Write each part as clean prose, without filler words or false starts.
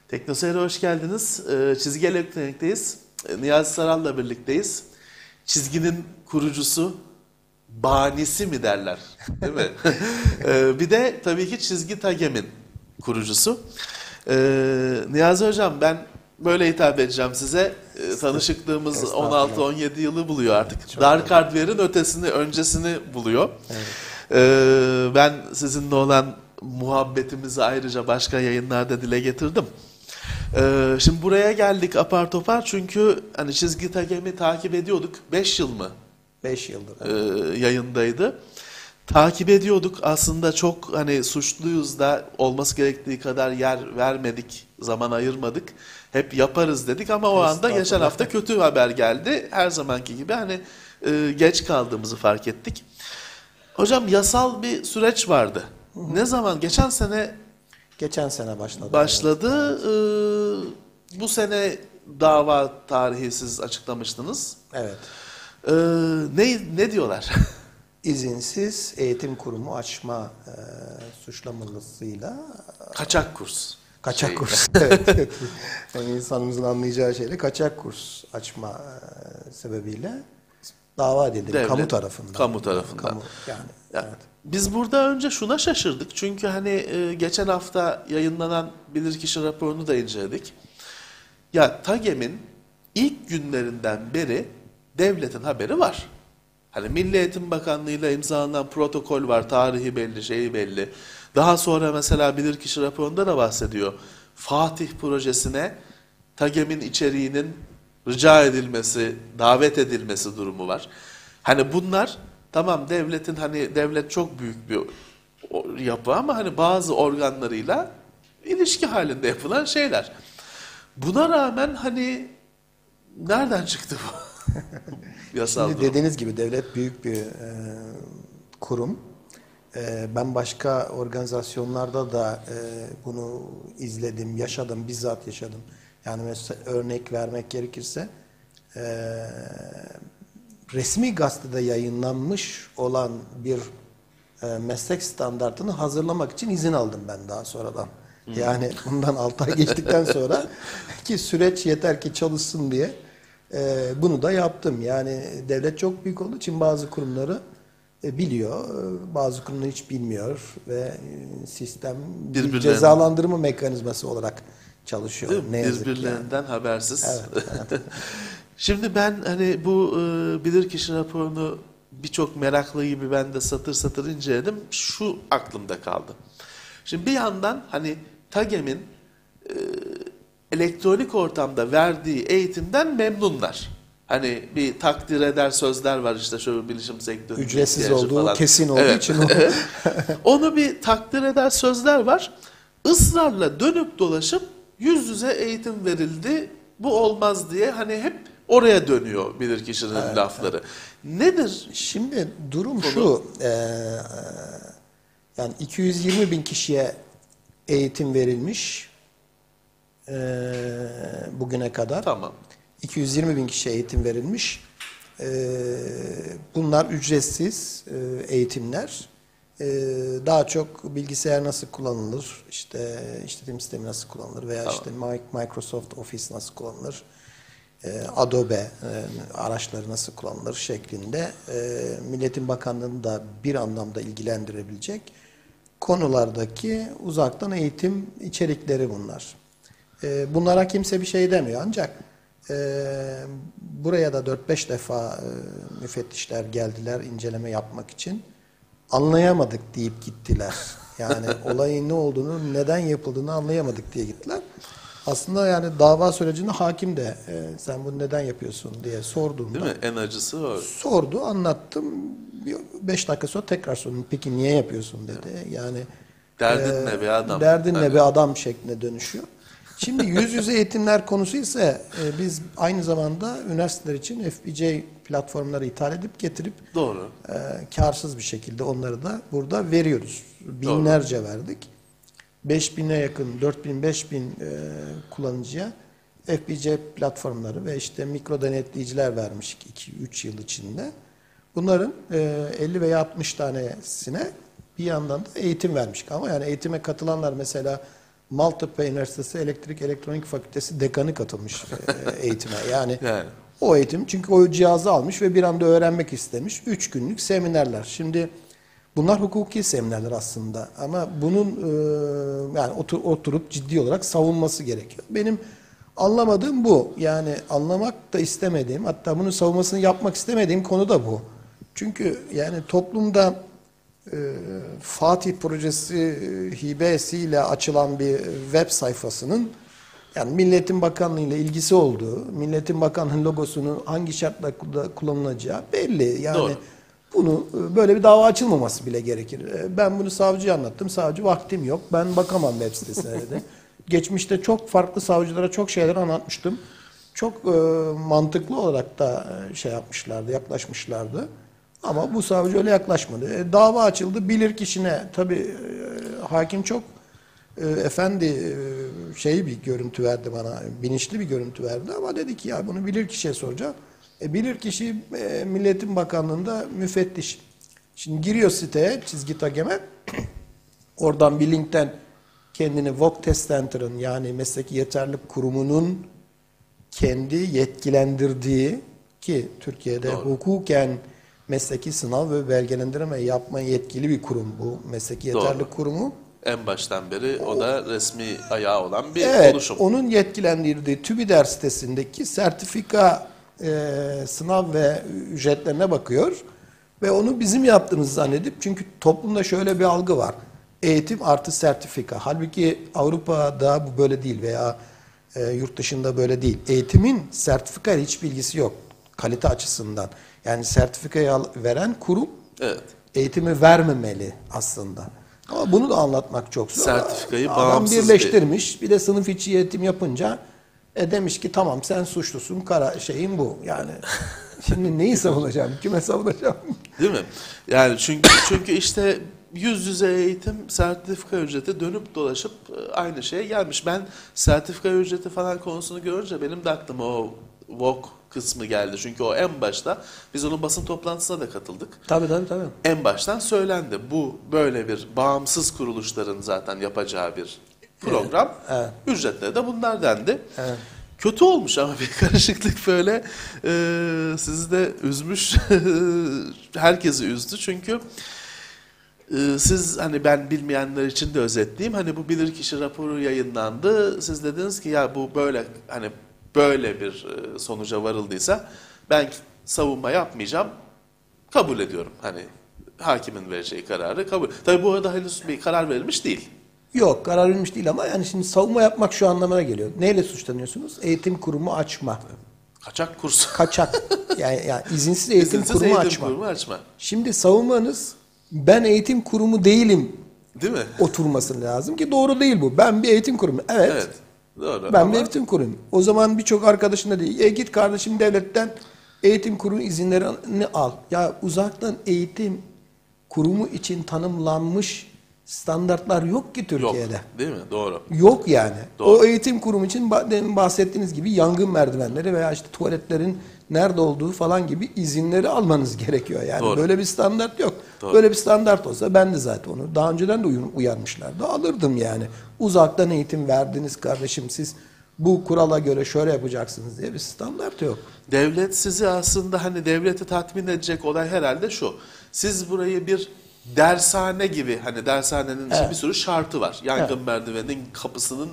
Teknoseyir'e hoş geldiniz. Çizgi Elektronik'teyiz. Niyazi Saral'la birlikteyiz. Çizginin kurucusu, banisi mi derler, değil mi? Bir de tabii ki Çizgi Tagem'in kurucusu. Niyazi Hocam, ben böyle hitap edeceğim size. Tanışıklığımız 16-17 yılı buluyor artık. Çok Dark Hardware'in öncesini buluyor. Evet. Ben sizinle olan muhabbetimizi ayrıca başka yayınlarda dile getirdim. Şimdi buraya geldik apar topar çünkü hani Çizgi Tagem'i takip ediyorduk. 5 yıl mı? 5 yıldır. Yayındaydı. Takip ediyorduk. Aslında çok hani suçluyuz da olması gerektiği kadar yer vermedik, zaman ayırmadık. Hep yaparız dedik ama o anda geçen hafta kötü haber geldi. Her zamanki gibi hani geç kaldığımızı fark ettik. Hocam, yasal bir süreç vardı. Ne zaman? Geçen sene başladı. Evet. Bu sene dava tarihi siz açıklamıştınız. Evet. Ne diyorlar? İzinsiz eğitim kurumu açma suçlamalısıyla Kaçak kurs. kaçak kurs. Evet. Yani insanımızın anlayacağı şeyle kaçak kurs açma sebebiyle dava edildi. Devlet, Kamu tarafından. Kamu tarafından. Kamu, yani. Ya, Evet. biz burada önce şuna şaşırdık. Çünkü hani geçen hafta yayınlanan bilirkişi raporunu da inceledik. Ya Tagem'in ilk günlerinden beri devletin haberi var. Hani Milli Eğitim Bakanlığı'yla imzalanan protokol var, tarihi belli, şeyi belli. Daha sonra mesela bilirkişi raporunda da bahsediyor. Fatih projesine Tagem'in içeriğinin rica edilmesi, davet edilmesi durumu var. Hani bunlar tamam, devlet çok büyük bir yapı ama hani bazı organlarıyla ilişki halinde yapılan şeyler. Buna rağmen hani nereden çıktı bu? Yasal Şimdi durum. dediğiniz gibi devlet büyük bir kurum. Ben başka organizasyonlarda da bunu izledim, yaşadım, bizzat yaşadım. Yani mesela örnek vermek gerekirse resmi gazetede yayınlanmış olan bir meslek standartını hazırlamak için izin aldım ben daha sonradan. Yani bundan 6 ay geçtikten sonra ki süreç yeter ki çalışsın diye bunu da yaptım. Yani devlet çok büyük olduğu için bazı kurumları biliyor, bazı kurumları hiç bilmiyor ve sistem bir cezalandırma mekanizması olarak çalışıyor. Ne yazık ki Birbirlerinden habersiz. Evet, evet. Şimdi ben hani bu bilirkişi raporunu birçok meraklı gibi ben de satır satır inceledim. Şu aklımda kaldı. Şimdi bir yandan hani Tagem'in elektronik ortamda verdiği eğitimden memnunlar. Hani bir takdir eder sözler var işte, şöyle bilişim sektörü. Ücretsiz olduğu falan kesin olduğu evet. için o. Onu bir takdir eder sözler var. Israrla dönüp dolaşıp yüz yüze eğitim verildi, bu olmaz diye hani hep oraya dönüyor bilirkişinin lafları. Evet. Nedir? Şimdi durum şu, yani 220 bin kişiye eğitim verilmiş bugüne kadar. Tamam. 220 bin kişiye eğitim verilmiş. Bunlar ücretsiz eğitimler. Daha çok bilgisayar nasıl kullanılır, işte işletim sistemi nasıl kullanılır veya işte Microsoft Office nasıl kullanılır, Adobe araçları nasıl kullanılır şeklinde Milli Eğitim Bakanlığı'nı da bir anlamda ilgilendirebilecek konulardaki uzaktan eğitim içerikleri bunlar. Bunlara kimse bir şey demiyor ancak buraya da 4-5 defa müfettişler geldiler inceleme yapmak için. Anlayamadık deyip gittiler. Yani olayın ne olduğunu, neden yapıldığını anlayamadık diye gittiler. Aslında yani dava sürecinde hakim de sen bunu neden yapıyorsun diye sorduğumda. Değil mi? En acısı o. Sordu, anlattım. 5 dakika sonra tekrar sordum. Peki niye yapıyorsun dedi. Yani derdin ne be adam? Derdin ne be adam şeklinde dönüşüyor. Şimdi yüz yüze eğitimler konusu ise biz aynı zamanda üniversiteler için FPC platformları ithal edip getirip doğru, karsız bir şekilde onları da burada veriyoruz. Binlerce doğru verdik. 5000'e yakın 4000 5000 kullanıcıya FPC platformları ve işte mikro denetleyiciler vermiştik 2-3 yıl içinde. Bunların 50 veya 60 tanesine bir yandan da eğitim vermiştik. Ama yani eğitime katılanlar mesela Maltepe Üniversitesi Elektrik Elektronik Fakültesi dekanı katılmış eğitime. Yani Yani. o eğitim, çünkü o cihazı almış ve bir anda öğrenmek istemiş. 3 günlük seminerler. Şimdi bunlar hukuki seminerler aslında ama bunun yani oturup ciddi olarak savunması gerekiyor. Benim anlamadığım bu. Yani anlamak da istemediğim, hatta bunun savunmasını yapmak istemediğim konu da bu. Çünkü yani toplumda Fatih projesi hibesiyle açılan bir web sayfasının yani Milletin Bakanlığı ile ilgisi olduğu, Milletin Bakanlığı logosunun hangi şartlarda kullanılacağı belli. Yani Doğru. bunu böyle bir dava açılmaması bile gerekir. Ben bunu savcıya anlattım. Savcı vaktim yok. Ben bakamam web sitesine dedi. Geçmişte çok farklı savcılara çok şeyler anlatmıştım. Çok mantıklı olarak da şey yapmışlardı, yaklaşmışlardı. Ama bu savcı öyle yaklaşmadı. Dava açıldı. Bilirkişine tabii hakim çok şey bir görüntü verdi bana. Bilinçli bir görüntü verdi ama dedi ki ya bunu bilirkişiye soracağım. Bilirkişi Milletin Bakanlığı'nda müfettiş. Şimdi giriyor siteye çizgi Tagemen. Oradan bir linkten kendini Work Test Center'ın yani mesleki yeterlilik kurumunun kendi yetkilendirdiği ki Türkiye'de Doğru. hukuken mesleki sınav ve belgelendirme yapmaya yetkili bir kurum bu mesleki yeterlilik Doğru. kurumu. En baştan beri o da resmi ayağı olan bir Evet, oluşum. onun yetkilendirdiği TÜBİDER sitesindeki sertifika sınav ve ücretlerine bakıyor ve onu bizim yaptığımızı zannedip, çünkü toplumda şöyle bir algı var. Eğitim artı sertifika. Halbuki Avrupa'da bu böyle değil veya yurt dışında böyle değil. Eğitimin sertifikayla hiç bilgisi yok kalite açısından. Yani sertifikayı veren kurum Evet. eğitimi vermemeli aslında. Ama bunu da anlatmak çok zor. Sertifikayı Adam bağımsız birleştirmiş. Bir de sınıf içi eğitim yapınca demiş ki tamam sen suçlusun, şeyin bu. Yani şimdi neyi savunacağım? Kime savunacağım? Değil mi? Yani çünkü işte yüz yüze eğitim sertifika ücreti dönüp dolaşıp aynı şeye gelmiş. Ben sertifika ücreti falan konusunu görünce benim de aklıma o VOK kısmı geldi. Çünkü o en başta biz onun basın toplantısına da katıldık. Tabii. En baştan söylendi. Bu böyle bir bağımsız kuruluşların zaten yapacağı bir program. Evet. Ücretleri de bunlar dendi. Evet. Kötü olmuş ama bir karışıklık böyle sizi de üzmüş. Herkesi üzdü çünkü siz hani ben bilmeyenler için de özetleyeyim. Hani bu bilirkişi raporu yayınlandı. Siz dediniz ki ya bu böyle hani böyle bir sonuca varıldıysa ben savunma yapmayacağım. Kabul ediyorum. Hani hakimin vereceği kararı kabul. Tabii bu arada henüz bir karar verilmiş değil. Yok, karar verilmiş değil ama yani şimdi savunma yapmak şu anlamına geliyor. Neyle suçlanıyorsunuz? Eğitim kurumu açma. Kaçak kurs. Kaçak. Yani izinsiz eğitim İzinsiz kurumu eğitim açma. kurumu açma. Şimdi savunmanız ben eğitim kurumu değilim Değil mi? oturması lazım ki doğru değil bu. Ben bir eğitim kurumu. Evet. Evet. Doğru. Ben ama bir eğitim kurumuyum. O zaman birçok arkadaşın da değil. Git kardeşim devletten eğitim kurumu izinlerini al. Ya uzaktan eğitim kurumu için tanımlanmış standartlar yok ki yok. Türkiye'de. Değil mi? Doğru. Yok yani. Doğru. O eğitim kurumu için demin bahsettiğiniz gibi yangın merdivenleri veya işte tuvaletlerin nerede olduğu falan gibi izinleri almanız gerekiyor. Yani Doğru. böyle bir standart yok. Doğru. Böyle bir standart olsa ben de zaten onu daha önceden de uyarmışlardı. Alırdım yani. Uzaktan eğitim verdiniz kardeşim, siz bu kurala göre şöyle yapacaksınız diye bir standart yok. Devlet sizi aslında hani devleti tatmin edecek olay herhalde şu. Siz burayı bir dershane gibi hani dershanenin için Evet. bir sürü şartı var. Yangın merdiveninin kapısının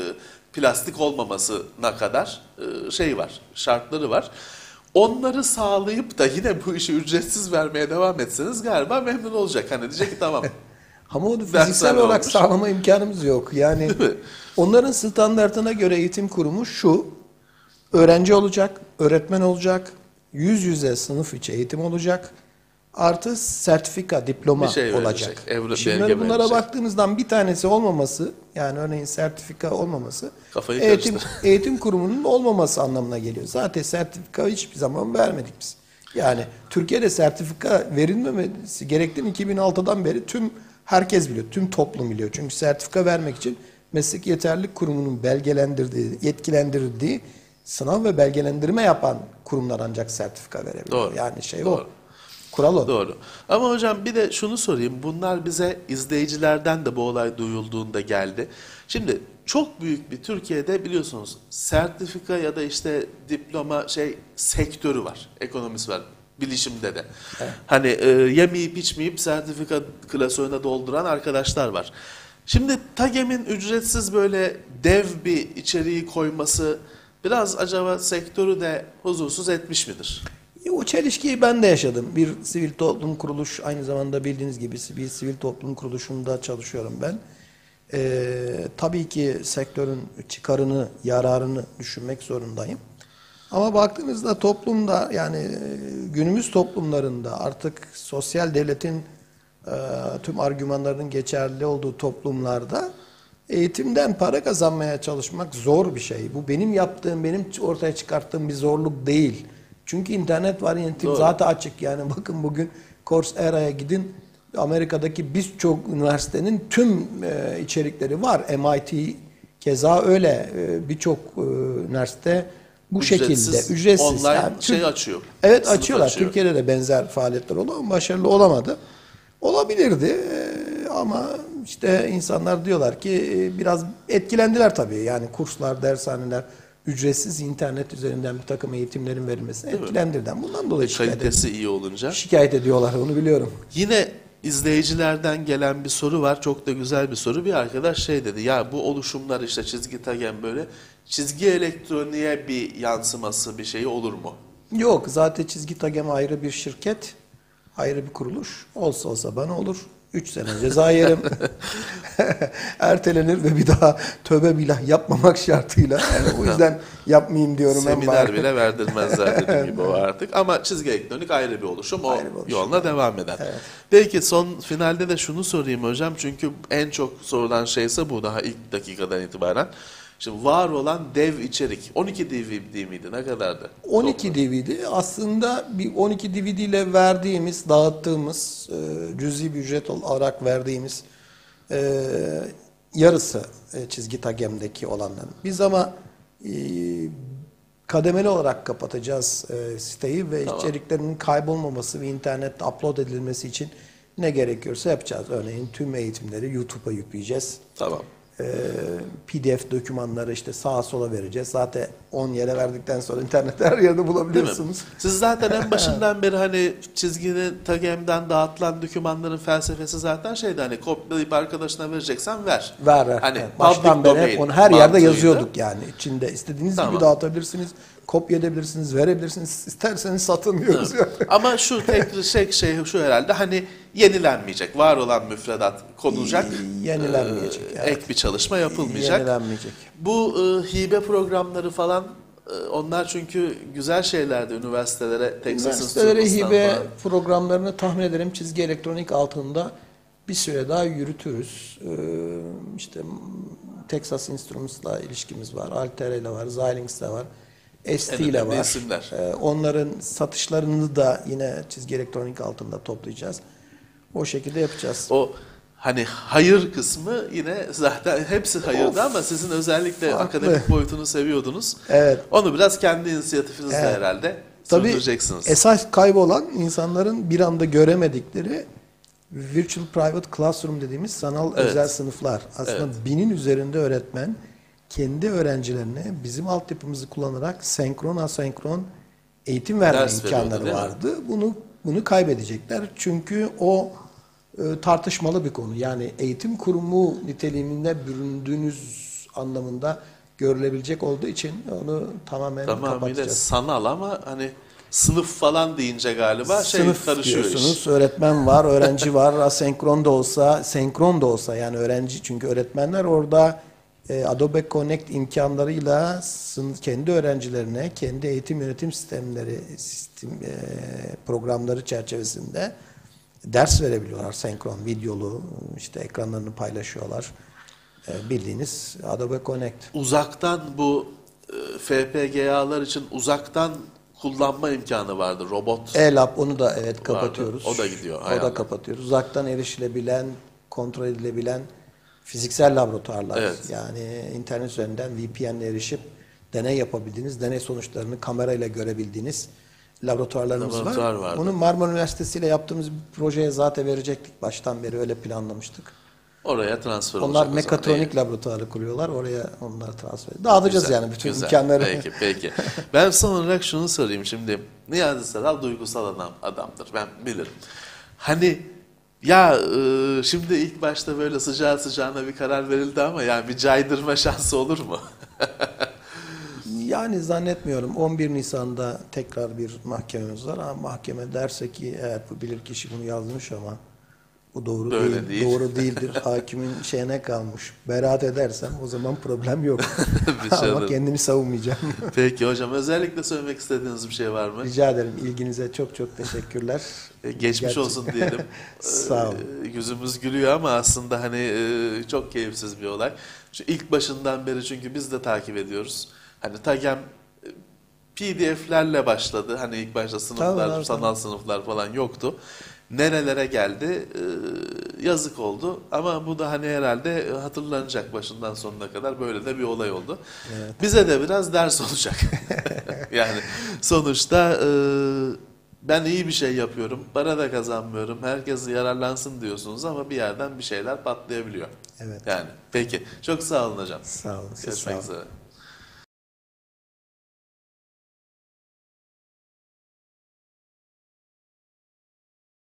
plastik olmamasına kadar şey var, şartları var. Onları sağlayıp da yine bu işi ücretsiz vermeye devam etseniz galiba memnun olacak. Hani diyecek ki tamam. Ama onu Dershane fiziksel olarak olmuş. sağlama imkanımız yok. Yani Değil mi? onların standartına göre eğitim kurumu şu: öğrenci olacak, öğretmen olacak, yüz yüze sınıf içi eğitim olacak, artı sertifika, diploma Bir şey olacak. verecek, Şimdi belge bunlara verecek. baktığınızdan bir tanesi olmaması, yani örneğin sertifika olmaması, Kafayı eğitim kurumunun olmaması anlamına geliyor. Zaten sertifika hiçbir zaman vermedik biz. Yani Türkiye'de sertifika verilmemesi gerektiğini 2006'dan beri herkes biliyor, tüm toplum biliyor. Çünkü sertifika vermek için Meslek Yeterlilik Kurumu'nun belgelendirdiği, yetkilendirdiği sınav ve belgelendirme yapan kurumlar ancak sertifika verebiliyor. Doğru. Yani şey Doğru. o. Kural o. Doğru. Ama hocam bir de şunu sorayım. Bunlar bize izleyicilerden de bu olay duyulduğunda geldi. Şimdi çok büyük bir Türkiye'de biliyorsunuz sertifika ya da işte diploma sektörü var. Ekonomisi var. Bilişimde de. Evet. Hani yemeyip içmeyip sertifika klasörüne dolduran arkadaşlar var. Şimdi TAGEM'in ücretsiz böyle dev bir içeriği koyması biraz acaba sektörü de huzursuz etmiş midir? O çelişkiyi ben de yaşadım. Bir sivil toplum kuruluş, aynı zamanda bildiğiniz gibi bir sivil toplum kuruluşunda çalışıyorum ben. Tabii ki sektörün çıkarını, yararını düşünmek zorundayım. Ama baktığınızda toplumda, yani günümüz toplumlarında artık sosyal devletin tüm argümanlarının geçerli olduğu toplumlarda eğitimden para kazanmaya çalışmak zor bir şey. Bu benim yaptığım, benim ortaya çıkarttığım bir zorluk değil. Çünkü internet var, eğitim zaten açık. Yani bakın bugün Coursera'ya gidin, Amerika'daki birçok üniversitenin tüm içerikleri var. MIT keza öyle, birçok üniversite bu şekilde ücretsiz. Online Yani açıyor. Evet, Sınıf açıyorlar. açıyor. Türkiye'de de benzer faaliyetler oldu ama başarılı olamadı. Olabilirdi ama işte insanlar diyorlar ki biraz etkilendiler tabii. Yani kurslar, dershaneler, ücretsiz internet üzerinden bir takım eğitimlerin verilmesine etkilendirden. Bundan dolayı Kalitesi iyi olunca. şikayet ediyorlar, onu biliyorum. Yine izleyicilerden gelen bir soru var. Çok da güzel bir soru. Bir arkadaş dedi. Ya bu oluşumlar işte çizgi TAGEM böyle çizgi elektroniğe bir yansıması bir şey olur mu? Yok, zaten çizgi TAGEM ayrı bir şirket, ayrı bir kuruluş. Olsa bana olur. 3 sene ceza yerim. Ertelenir ve bir daha tövbe billah yapmamak şartıyla. Yani o yüzden yapmayayım diyorum. Seminer bile verdirmezler dediğim gibi o artık. Ama çizgi elektronik ayrı bir oluşum. O yoluna devam eder. Evet. Belki son finalde de şunu sorayım hocam. Çünkü en çok sorulan şeyse bu daha ilk dakikadan itibaren. Şimdi var olan dev içerik 12 DVD miydi? Ne kadardı? 12 DVD aslında bir 12 DVD ile verdiğimiz, dağıttığımız, cüzi bir ücret olarak verdiğimiz yarısı çizgi TAGEM'deki olanların. Biz ama kademeli olarak kapatacağız siteyi ve içeriklerinin kaybolmaması ve internette upload edilmesi için ne gerekiyorsa yapacağız. Örneğin tüm eğitimleri YouTube'a yükleyeceğiz. Tamam. PDF dokümanları işte sağa sola vereceğiz. Zaten 10 yere verdikten sonra internette her yerde bulabiliyorsunuz. Siz zaten en başından beri hani çizginin TAGEM'den dağıtılan dokümanların felsefesi zaten hani kopyalayıp arkadaşına vereceksen ver. Ver. Hani evet. Baştan beri hep onu her yerde yazıyorduk yani. İçinde istediğiniz gibi dağıtabilirsiniz, kopya edebilirsiniz, verebilirsiniz. İsterseniz satın diyoruz. Ama şu tek şey şu herhalde hani yenilenmeyecek. Var olan müfredat konulacak. Yenilenmeyecek. Ek bir çalışma yapılmayacak. Yenilenmeyecek. Bu hibe programları falan onlar çünkü güzel şeylerdi üniversitelere, Texas Üniversitelere hibe falan. programlarını tahmin ederim çizgi elektronik altında bir süre daha yürütürüz. İşte Texas Instruments'la ilişkimiz var, Altera ile var, Xilinx'le var, ST ile var. Isimler. Onların satışlarını da yine çizgi elektronik altında toplayacağız. O şekilde yapacağız. O hani hayır kısmı yine zaten hepsi hayırdı ama sizin özellikle farklı. akademik boyutunu seviyordunuz. Evet. Onu biraz kendi inisiyatifinizle herhalde sürdüreceksiniz. Tabii esas kaybolan insanların bir anda göremedikleri Virtual Private Classroom dediğimiz sanal özel sınıflar. Aslında 1000'in üzerinde öğretmen kendi öğrencilerine bizim altyapımızı kullanarak senkron asenkron eğitim verme imkanları vardı. Bunu kaybedecekler. Çünkü o tartışmalı bir konu. Yani eğitim kurumu niteliğinde büründüğünüz anlamında görülebilecek olduğu için onu tamamen kapatacağız. Sanal ama hani sınıf falan deyince galiba sınıf karışıyor diyorsunuz. iş. Öğretmen var, öğrenci var. Asenkron da olsa, senkron da olsa yani öğrenci, çünkü öğretmenler orada Adobe Connect imkanlarıyla kendi öğrencilerine, kendi eğitim yönetim sistemleri, programları çerçevesinde ders verebiliyorlar. Senkron, videolu, işte ekranlarını paylaşıyorlar. Bildiğiniz Adobe Connect. Uzaktan bu FPGA'lar için uzaktan kullanma imkanı vardı. Robot. E-Lab onu da kapatıyoruz. O da gidiyor. O da kapatıyoruz. Uzaktan erişilebilen, kontrol edilebilen fiziksel laboratuvarlar. Evet. Yani internet üzerinden VPN'le erişip deney yapabildiğiniz, deney sonuçlarını kamerayla görebildiğiniz laboratuvarlarımız Laboratuvar var. vardı. Onu Marmara Üniversitesi ile yaptığımız bir projeye zaten verecektik. Baştan beri öyle planlamıştık. Oraya transfer Onlar olacak o zaman. mekatronik laboratuvarı kuruyorlar. Oraya onları transfer. Dağıtacağız Güzel, yani bütün güzel. imkanları. Peki. Ben son olarak şunu sorayım şimdi. Niyazi Saral duygusal adamdır. Ben bilirim. Hani ya şimdi ilk başta böyle sıcağı sıcağına bir karar verildi ama yani bir caydırma şansı olur mu? Yani zannetmiyorum. 11 Nisan'da tekrar bir mahkememiz var ama mahkeme derse ki eğer bu bilirkişi bunu yazmış ama bu doğru Böyle değil. doğru değildir. Hakimin şeyine kalmış. Beraat edersem o zaman problem yok. Bir şey ama olur. kendimi savunmayacağım. Peki hocam, özellikle söylemek istediğiniz bir şey var mı? Rica ederim. İlginize çok çok teşekkürler. Geçmiş Gerçekten. olsun diyelim. Sağ olun. Yüzümüz gülüyor ama aslında hani çok keyifsiz bir olay. Şu ilk başından beri çünkü biz de takip ediyoruz. Hani TAGEM PDF'lerle başladı. Hani ilk başta sınıflar, Tabii. sanal sınıflar falan yoktu. Nerelere geldi? Yazık oldu. Ama bu da hani herhalde hatırlanacak başından sonuna kadar, böyle de bir olay oldu. Evet. Bize de biraz ders olacak. Yani sonuçta ben iyi bir şey yapıyorum, para da kazanmıyorum, herkes yararlansın diyorsunuz ama bir yerden bir şeyler patlayabiliyor. Evet. Yani peki. Çok sağ olun hocam. Sağ olun. Siz sağ Görüşmek olun. üzere.